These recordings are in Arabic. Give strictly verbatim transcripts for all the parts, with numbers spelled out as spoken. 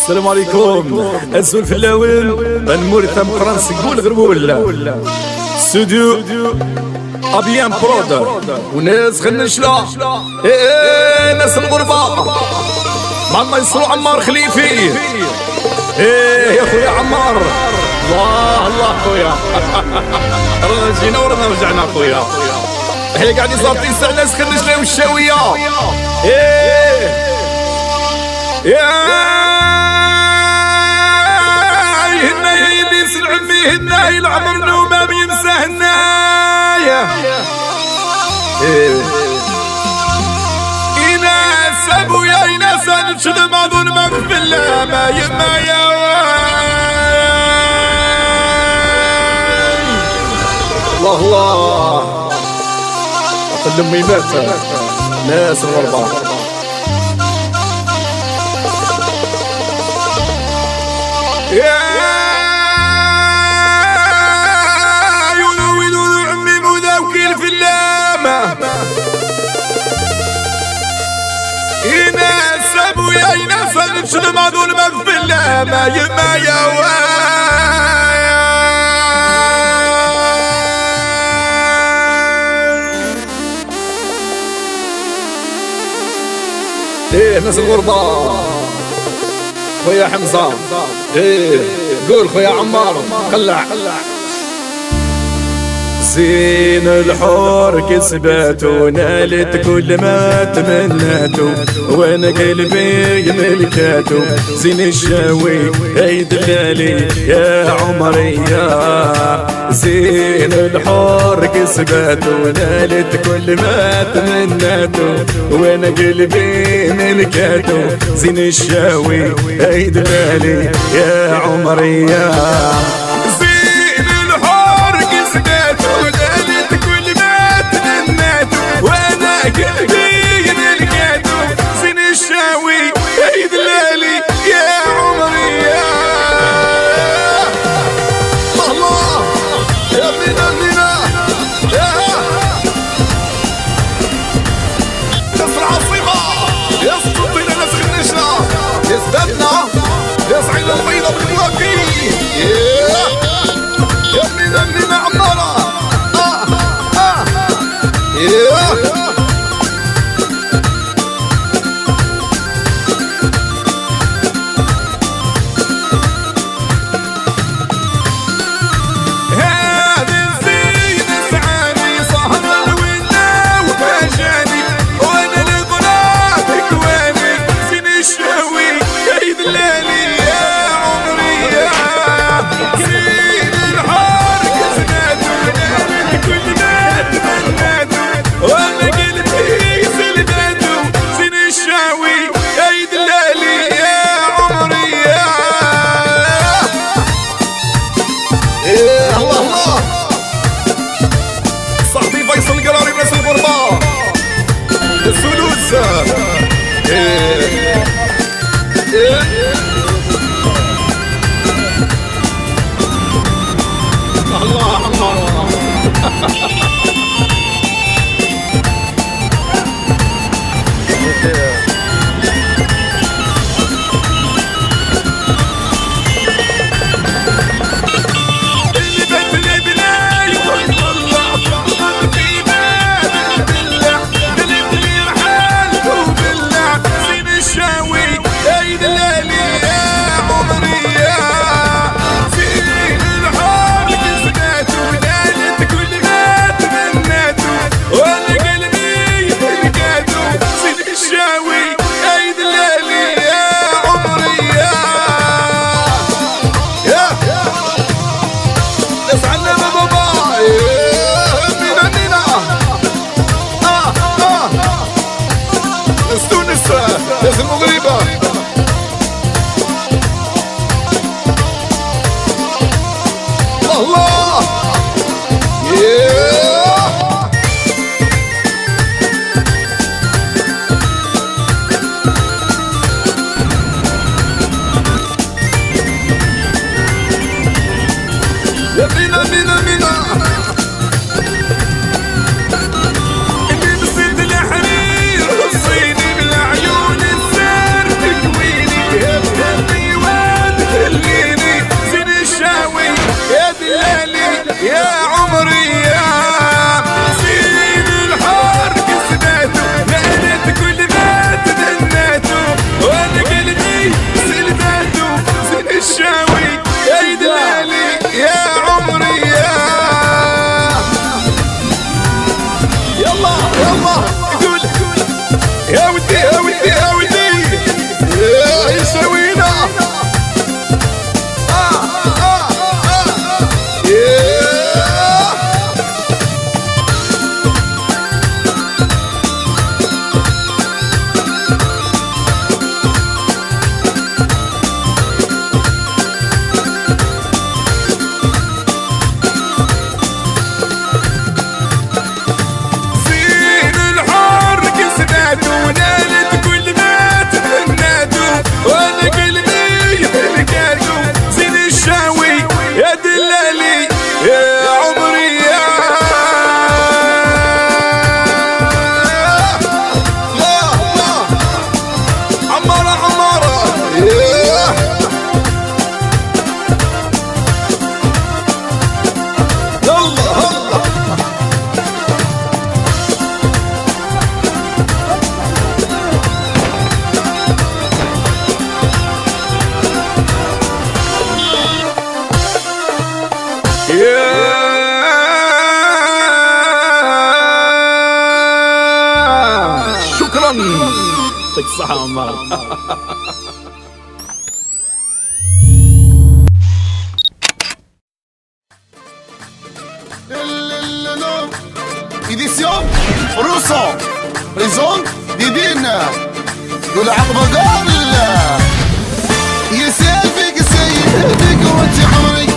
السلام عليكم. أزول في اللاون بنمور تم فرنسي قول غربول استوديو أبيان برودر وناس خنشلا ايه ناس الغربة مع الله يسرو عمار خليفي. ايه يا خويا عمار الله الله خويا رانا جينا ورانا رجعنا خويا. احنا قاعدين صابطين ساعة ناس خنشلا والشاوية. ايه يا هنا يليس العمي هنا العمر نوما بينسى هنايا. إناس أبويا إناس أنشد ما ظن ما في الله ما يما يا الله الله أقل أمي مات ناس الغربة. يا يولو عمي مذاوكل في اللامة يناس ابويا يناس نشد معذور ما في اللامة يما يا ايه ناس الغربة. خويا حمزة ايه قول خويا عمار قلع. زين الحور كسبته نالت كل ما تمناته وانا قلبي ملكاته. زين الشاوي اي دلالي يا عمري يا زين الحور كسبته نالت كل ما تمناته وانا قلبي ملكاته. زين الشاوي اي دلالي يا عمري يا قلبي ملكاته. زين الشاوي يا دلالي يا عمري يا الله يا بينا بينا يا ناس العاصمة يا سطوطينا ناس خنشنا يا سدادنا يا صعيد البيضة بالمواكي يا بينا بينا عمارة اه اه يا الله الله ناس المغربة الله يا بينا بينا بينا اللي نسيت الحرير الصيني بالعيون الزرق يعطيك الصحة عمار. إديسيون روسو ريزون ديدين والعقبة قال يسيبك سيبك وانت عمري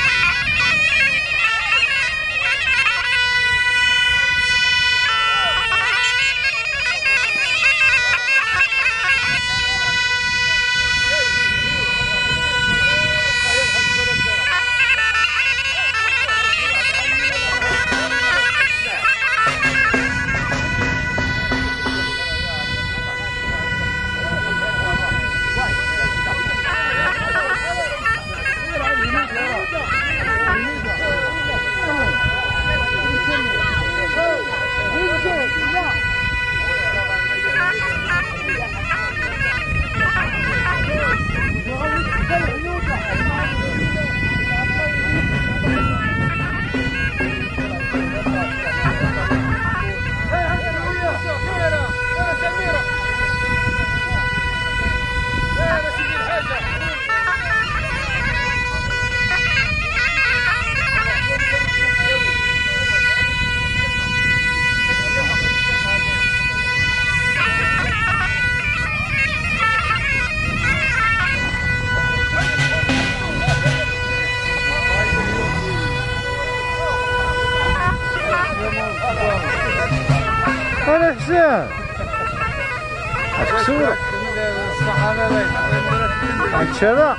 أنا حسين عكسورة عكسورة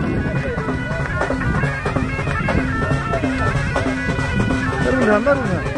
مرونا مرونا